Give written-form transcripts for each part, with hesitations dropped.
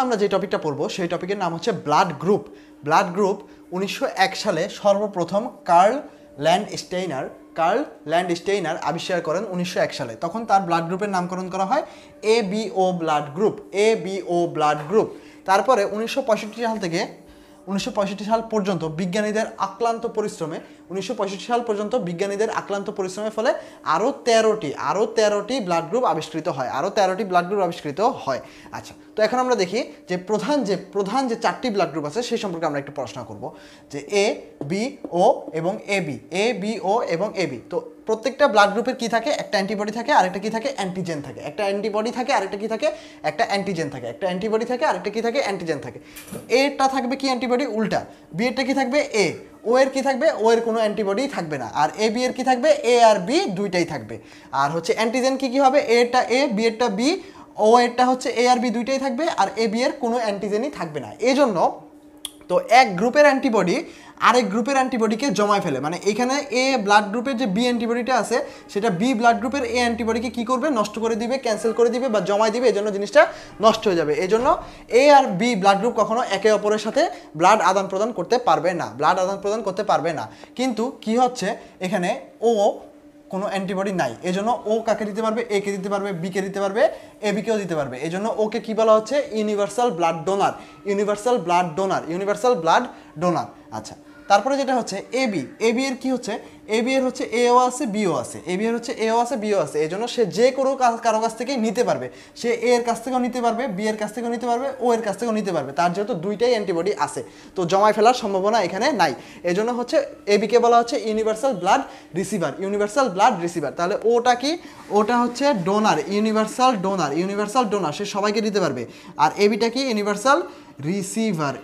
আমরা যে টপিকটা পড়বো সেই টপিকের নাম হচ্ছে ব্লাড গ্রুপ। ব্লাড গ্রুপ 1901 সালে সর্বপ্রথম কার্ল ল্যান্ডস্টেইনার আবিষ্কার করেন 1901 সালে। তখন তার ব্লাড গ্রুপের নামকরণ করা হয় ABO ব্লাড গ্রুপ। তারপরে 1965 সাল থেকে 1965 সাল পর্যন্ত বিজ্ঞানীদের আক্লান্ত পরিশ্রমের ফলে আরও 13টি ব্লাড গ্রুপ আবিষ্কৃত হয়। আচ্ছা, তো এখন আমরা দেখি যে প্রধান যে 4টি ব্লাড গ্রুপ আছে সেই সম্পর্কে আমরা একটু পড়াশোনা করব, যে ABO এবং AB। তো প্রত্যেকটা ব্লাড গ্রুপের কি থাকে, একটা অ্যান্টিবডি থাকে, আরেকটা কি থাকে, অ্যান্টিজেন থাকে। একটা অ্যান্টিবডি থাকে, আরেকটা কি থাকে, একটা অ্যান্টিজেন থাকে। একটা অ্যান্টিবডি থাকে, আরেকটা কি থাকে, অ্যান্টিজেন থাকে। তো এটা থাকবে কি অ্যান্টিবডি, উল্টা। বি এরটা কি থাকবে, এ। ও এর কি থাকবে, ও এর কোনো অ্যান্টিবডি থাকবে না। আর এ বি এর কি থাকবে, এ আর বি দুইটাই থাকবে। আর হচ্ছে অ্যান্টিজেন কি হবে, এ এরটা এ, বি এরটা বি, ও এরটা হচ্ছে এ আর বি দুইটাই থাকবে, আর এ বি এর কোনো অ্যান্টিজেনই থাকবে না। এজন্য তো এক গ্রুপের অ্যান্টিবডি আরেক গ্রুপের অ্যান্টিবডিকে জমায় ফেলে, মানে এখানে এ ব্লাড গ্রুপের যে বি অ্যান্টিবডিটা আছে সেটা বি ব্লাড গ্রুপের এ অ্যান্টিবডিকে কি করবে, নষ্ট করে দিবে, ক্যান্সেল করে দিবে বা জমায় দিবে। এজন্য জিনিসটা নষ্ট হয়ে যাবে। এজন্য এ আর বি ব্লাড গ্রুপ কখনো একে অপরের সাথে ব্লাড আদান প্রদান করতে পারবে না। কিন্তু কি হচ্ছে, এখানে ও কোনো অ্যান্টিবডি নাই, এজন্য ও কাকে দিতে পারবে, এ কে দিতে পারবে, বি কে দিতে পারবে, এ বি কেও দিতে পারবে। এজন্য ওকে কি বলা হচ্ছে, ইউনিভার্সাল ব্লাড ডোনার। আচ্ছা, তারপরে যেটা হচ্ছে এবি এর কি হচ্ছে, এবি এর হচ্ছে এও আছে, বিও আছে। এজন্য সে যে কোনো কারো কাছ থেকেই নিতে পারবে। সে এ এর কাছ থেকেও নিতে পারবে, বি এর কাছ থেকেও নিতে পারবে, ও এর কাছ থেকেও নিতে পারবে। তার যেহেতু দুইটাই অ্যান্টিবডি আছে, তো জমায় ফেলার সম্ভাবনা এখানে নাই। এজন্য হচ্ছে এবিকে বলা হচ্ছে ইউনিভার্সাল ব্লাড রিসিভার। তাহলে ওটা কি, ওটা হচ্ছে ডোনার, ইউনিভার্সাল ডোনার, সে সবাইকে দিতে পারবে। আর এবিটা কি, ইউনিভার্সাল রিসিভার।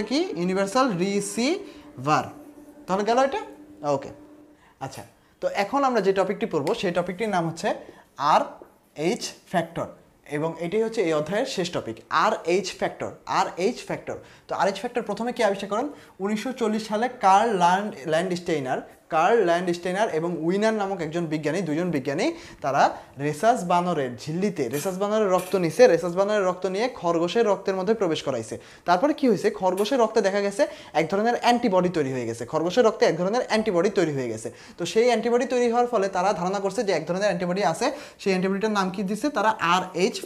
তাহলে গেল এটা, ওকে। আচ্ছা, তো এখন আমরা যে টপিকটি পড়বো সেই টপিকটির নাম হচ্ছে RH ফ্যাক্টর, এবং এটাই হচ্ছে এই অধ্যায়ের শেষ টপিক, RH ফ্যাক্টর। তো RH ফ্যাক্টর প্রথমে কি আবিষ্কার করেন, 1940 সালে কার্ল ল্যান্ডস্টেইনার এবং উইনার নামক দুইজন বিজ্ঞানী তারা রেসাস বানরের রক্ত নিয়ে খরগোশের রক্তের মধ্যে প্রবেশ করাইছে। তারপরে কি হয়েছে, খরগোশের রক্তে দেখা গেছে এক ধরনের অ্যান্টিবডি তৈরি হয়ে গেছে। তো সেই অ্যান্টিবডি তৈরি হওয়ার ফলে তারা ধারণা করছে যে এক ধরনের অ্যান্টিবডি আছে, সেই অ্যান্টিবডিটার নাম কি দিচ্ছে তারা, RH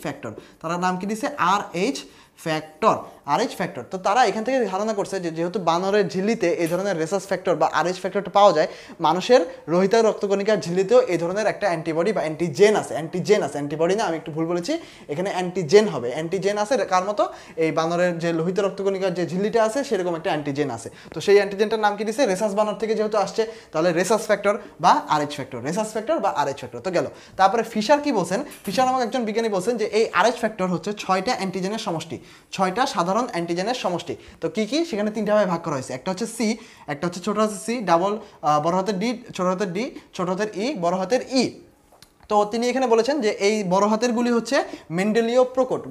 ফ্যাক্টর। তো তারা এখান থেকে ধারণা করছে যে যেহেতু বানরের ঝিল্লিতে এই ধরনের রেসাস ফ্যাক্টর বা RH ফ্যাক্টরটা পাওয়া যায়, মানুষের রোহিতার রক্তকণিকার ঝিল্লিতেও এই ধরনের একটা অ্যান্টিবডি বা অ্যান্টিজেন আছে, অ্যান্টিবডি না, আমি একটু ভুল বলেছি, এখানে অ্যান্টিজেন হবে। অ্যান্টিজেন আছে কার মতো, এই বানরের যে লোহিত রক্তকণিকার যে ঝিল্লিটা আছে সেরকম একটা অ্যান্টিজেন আছে। তো সেই অ্যান্টিজেনটার নাম কি দিচ্ছে, রেসাস বানর থেকে যেহেতু আসছে, তাহলে রেসাস ফ্যাক্টর বা RH ফ্যাক্টর। তো গেল। তারপরে ফিশার কি বলছেন, ফিশার নামক একজন বিজ্ঞানী বলছেন যে এই RH ফ্যাক্টর হচ্ছে 6টা অ্যান্টিজেনের সমষ্টি, 6টা সাধারণ অ্যান্টিজেনের সমষ্টি। তো কি সেখানে 3টা ভাগে ভাগ করা হয়েছে, একটা হচ্ছে সি, একটা হচ্ছে ছোট হাতের সি, ডাবল বড় হাতের ডি, ছোট হাতের ডি, ছোট হাতের ই, বড় হাতের ই। তো তিনি এখানে বলেছেন যে এই বড় হাতেরগুলি হচ্ছে মেন্ডেলীয়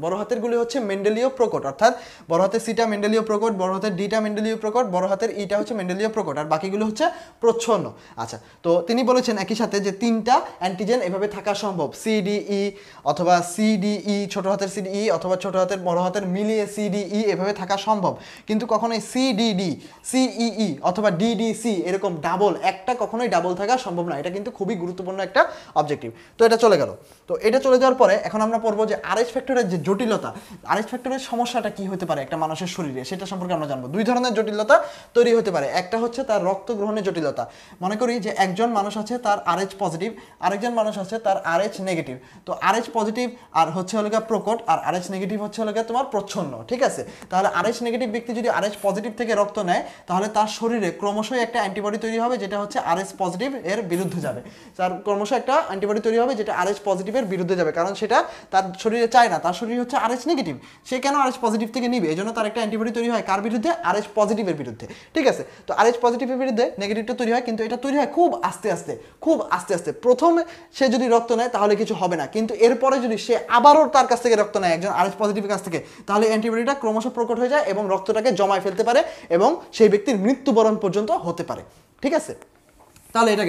প্রকট, অর্থাৎ বড় হাতের সিটা মেন্ডেলীয় প্রকট, বড় হাতের ডিটা মেন্ডেলীয় প্রকট, বড় হাতের ইটা হচ্ছে মেন্ডেলীয় প্রকট, আর বাকিগুলো হচ্ছে প্রচ্ছন্ন। আচ্ছা, তো তিনি বলেছেন একই সাথে যে 3টা অ্যান্টিজেন এভাবে থাকা সম্ভব, CDE অথবা CDE, ছোট হাতের CDE অথবা ছোট হাতের বড় হাতের মিলিয়ে CDE এভাবে থাকা সম্ভব। কিন্তু কখনোই CDD, CEE অথবা DDC এরকম ডাবল, একটা কখনোই ডাবল থাকা সম্ভব না। এটা কিন্তু খুবই গুরুত্বপূর্ণ একটা অবজেক্টিভ। তো এটা চলে গেল। তো এটা চলে যাওয়ার পরে এখন আমরা পড়বো যে RH ফ্যাক্টরের যে জটিলতা, RH ফ্যাক্টরের সমস্যাটা কি হতে পারে একটা মানুষের শরীরে, সেটা সম্পর্কে আমরা জানবো। 2 ধরনের জটিলতা তৈরি হতে পারে। একটা হচ্ছে তার রক্ত গ্রহণের জটিলতা। মনে করি যে একজন মানুষ আছে তার RH পজিটিভ, আরেকজন মানুষ আছে তার RH নেগেটিভ। তো RH পজিটিভ আর হচ্ছে হলো প্রকট, আর RH নেগেটিভ হচ্ছে হলো তোমার প্রচ্ছন্ন, ঠিক আছে। তাহলে RH নেগেটিভ ব্যক্তি যদি RH পজিটিভ থেকে রক্ত নেয়, তাহলে তার শরীরে ক্রমশই একটা অ্যান্টিবডি তৈরি হবে যেটা হচ্ছে RH পজিটিভ এর বিরুদ্ধে যাবে। তার ক্রমশ একটা অ্যান্টিবডি তৈরি হবে যেটা RH পজিটিভের বিরুদ্ধে যাবে, কারণ সেটা তার শরীরে চায় না, তার শরীর হচ্ছে RH নেগেটিভ, সে কেন RH পজিটিভ থেকে নিবে, এই জন্য তার একটা অ্যান্টিবডি তৈরি হয় কার বিরুদ্ধে, RH পজিটিভের বিরুদ্ধে, ঠিক আছে। তো RH পজিটিভের বিরুদ্ধে নেগেটিভটা তৈরি হয়, কিন্তু এটা তৈরি হয় খুব আস্তে আস্তে। প্রথমে সে যদি রক্ত নেয় তাহলে কিছু হবে না, কিন্তু এরপরে যদি সে আবারও তার কাছ থেকে রক্ত নেয় একজন RH পজিটিভের কাছ থেকে, তাহলে অ্যান্টিবডিটা ক্রমশ প্রকট হয়ে যায় এবং রক্তটাকে জমায় ফেলতে পারে এবং সেই ব্যক্তির মৃত্যুবরণ পর্যন্ত হতে পারে, ঠিক আছে। তাহলে এটা গেল।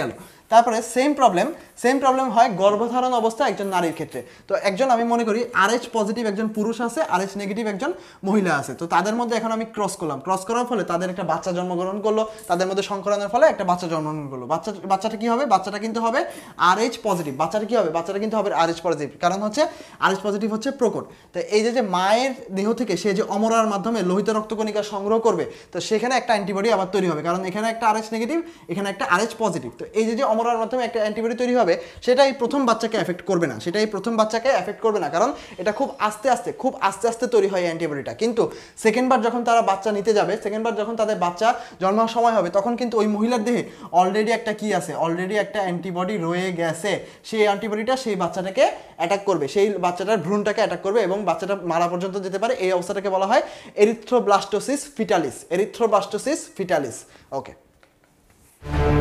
তারপরে সেম প্রবলেম হয় গর্ভধারণ অবস্থা একজন নারীর ক্ষেত্রে। তো একজন আমি মনে করি RH পজিটিভ একজন পুরুষ আছে, RH নেগেটিভ একজন মহিলা আছে। তো তাদের মধ্যে এখন আমি ক্রস করার ফলে তাদের একটা বাচ্চা জন্মগ্রহণ করলো, তাদের মধ্যে সংকরণের ফলে একটা বাচ্চা জন্মগ্রহণ করলো। বাচ্চাটা কি হবে? বাচ্চাটা কিন্তু হবে RH পজিটিভ। বাচ্চাটা কি হবে? বাচ্চাটা কিন্তু হবে RH পজিটিভ, কারণ হচ্ছে RH পজিটিভ হচ্ছে প্রকট। তো এই যে মায়ের দেহ থেকে সে যে অমরার মাধ্যমে লোহিত রক্তকণিকা সংগ্রহ করবে, তো সেখানে একটা অ্যান্টিবডি আবার তৈরি হবে, কারণ এখানে একটা RH নেগেটিভ, এখানে একটা RH পজিটিভ। তো এই যে অমরার মাধ্যমে একটা অ্যান্টিবডি তৈরি হবে, সেটাই প্রথম বাচ্চাকে এফেক্ট করবে না, কারণ এটা খুব আস্তে আস্তে তৈরি হয় অ্যান্টিবডিটা। কিন্তু সেকেন্ডবার যখন তারা বাচ্চা নিতে যাবে, সেকেন্ডবার যখন তাদের বাচ্চা জন্মার সময় হবে, তখন কিন্তু ওই মহিলার দেহে অলরেডি একটা কি আছে? অলরেডি একটা অ্যান্টিবডি রয়ে গেছে। সেই অ্যান্টিবডিটা সেই বাচ্চাটাকে অ্যাটাক করবে, সেই বাচ্চাটার ভ্রূণটাকে অ্যাটাক করবে এবং বাচ্চাটা মারা পর্যন্ত যেতে পারে। এই অবস্থাটাকে বলা হয় এরিথ্রোব্লাস্টোসিস ফিটালিস। ওকে।